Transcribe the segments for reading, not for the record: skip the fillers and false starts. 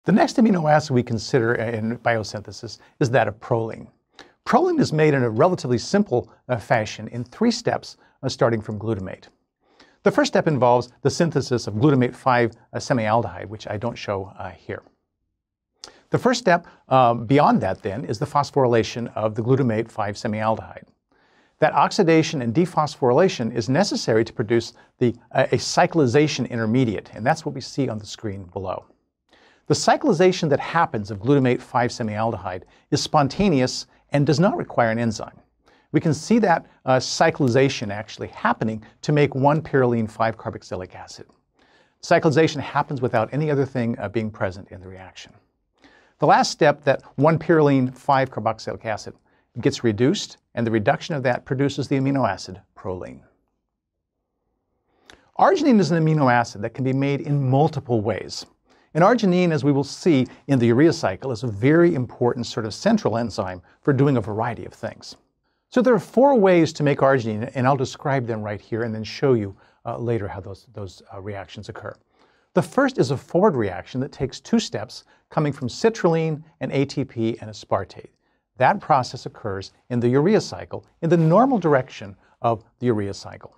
The next amino acid we consider in biosynthesis is that of proline. Proline is made in a relatively simple fashion in 3 steps, starting from glutamate. The first step involves the synthesis of glutamate 5-semialdehyde, which I don't show here. The first step beyond that then is the phosphorylation of the glutamate 5-semialdehyde. That oxidation and dephosphorylation is necessary to produce a cyclization intermediate, and that's what we see on the screen below. The cyclization that happens of glutamate 5-semialdehyde is spontaneous and does not require an enzyme. We can see that cyclization actually happening to make 1-pyrroline 5-carboxylic acid. Cyclization happens without any other thing being present in the reaction. The last step, that 1-pyrroline 5-carboxylic acid, gets reduced, and the reduction of that produces the amino acid proline. Arginine is an amino acid that can be made in multiple ways. And arginine, as we will see in the urea cycle, is a very important sort of central enzyme for doing a variety of things. So there are 4 ways to make arginine, and I'll describe them right here and then show you later how those reactions occur. The first is a forward reaction that takes 2 steps coming from citrulline, an ATP, and aspartate. That process occurs in the urea cycle in the normal direction of the urea cycle.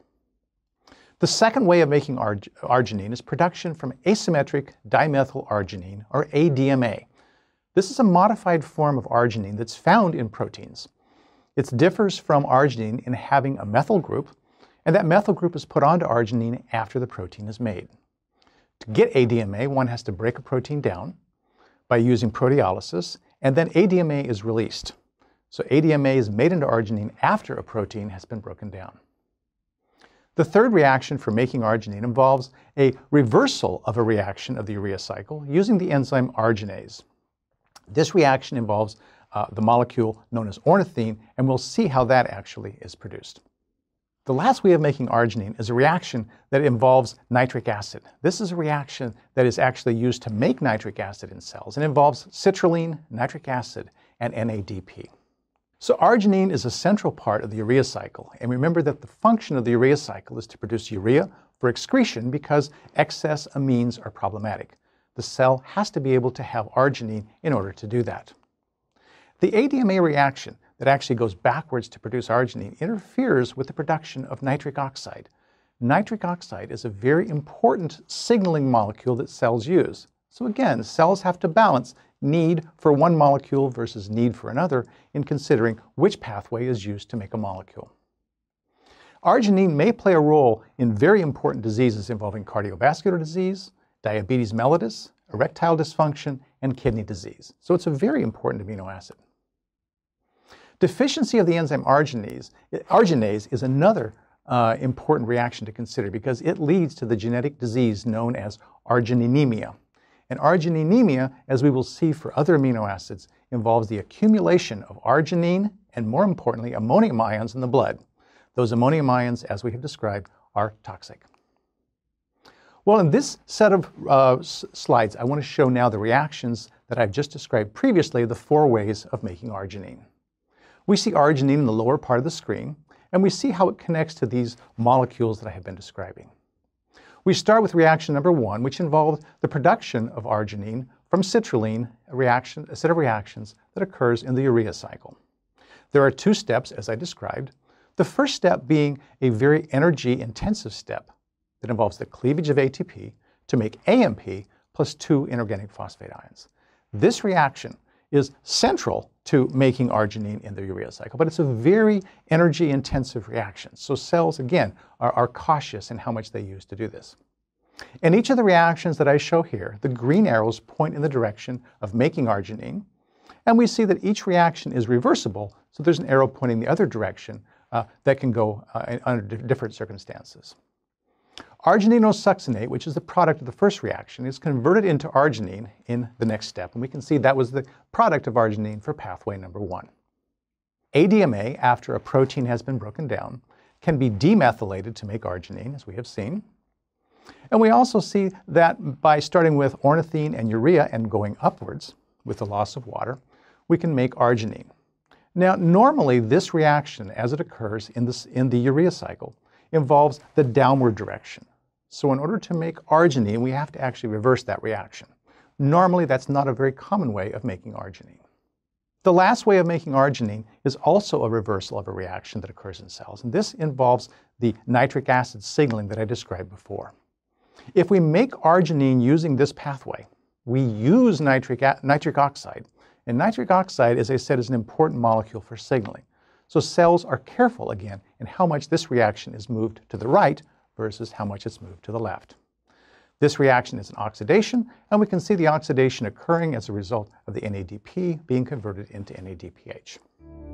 The second way of making arginine is production from asymmetric dimethyl arginine, or ADMA. This is a modified form of arginine that's found in proteins. It differs from arginine in having a methyl group, and that methyl group is put onto arginine after the protein is made. To get ADMA, one has to break a protein down by using proteolysis, and then ADMA is released. So ADMA is made into arginine after a protein has been broken down. The third reaction for making arginine involves a reversal of a reaction of the urea cycle using the enzyme arginase. This reaction involves the molecule known as ornithine, and we'll see how that actually is produced. The last way of making arginine is a reaction that involves nitric acid. This is a reaction that is actually used to make nitric acid in cells and involves citrulline, nitric acid, and NADP. So arginine is a central part of the urea cycle, and remember that the function of the urea cycle is to produce urea for excretion because excess amines are problematic. The cell has to be able to have arginine in order to do that. The ADMA reaction that actually goes backwards to produce arginine interferes with the production of nitric oxide. Nitric oxide is a very important signaling molecule that cells use. So again, cells have to balance need for one molecule versus need for another in considering which pathway is used to make a molecule. Arginine may play a role in very important diseases involving cardiovascular disease, diabetes mellitus, erectile dysfunction, and kidney disease. So it's a very important amino acid. Deficiency of the enzyme arginase is another important reaction to consider because it leads to the genetic disease known as argininemia. And argininemia, as we will see for other amino acids, involves the accumulation of arginine and, more importantly, ammonium ions in the blood. Those ammonium ions, as we have described, are toxic. Well, in this set of slides, I want to show now the reactions that I've just described previously, the 4 ways of making arginine. We see arginine in the lower part of the screen, and we see how it connects to these molecules that I have been describing. We start with reaction number 1, which involved the production of arginine from citrulline, a set of reactions that occurs in the urea cycle. There are 2 steps, as I described. The first step being a very energy-intensive step that involves the cleavage of ATP to make AMP plus 2 inorganic phosphate ions. This reaction is central to making arginine in the urea cycle, but it's a very energy-intensive reaction. So cells, again, are cautious in how much they use to do this. In each of the reactions that I show here, the green arrows point in the direction of making arginine, and we see that each reaction is reversible, so there's an arrow pointing the other direction that can go under different circumstances. Argininosuccinate, which is the product of the first reaction, is converted into arginine in the next step, and we can see that was the product of arginine for pathway number 1. ADMA, after a protein has been broken down, can be demethylated to make arginine, as we have seen. And we also see that by starting with ornithine and urea and going upwards with the loss of water, we can make arginine. Now, normally this reaction, as it occurs in the urea cycle, involves the downward direction. So in order to make arginine, we have to actually reverse that reaction. Normally, that's not a very common way of making arginine. The last way of making arginine is also a reversal of a reaction that occurs in cells, and this involves the nitric acid signaling that I described before. If we make arginine using this pathway, we use nitric oxide, and nitric oxide, as I said, is an important molecule for signaling. So cells are careful again in how much this reaction is moved to the right versus how much it's moved to the left. This reaction is an oxidation, and we can see the oxidation occurring as a result of the NADP being converted into NADPH.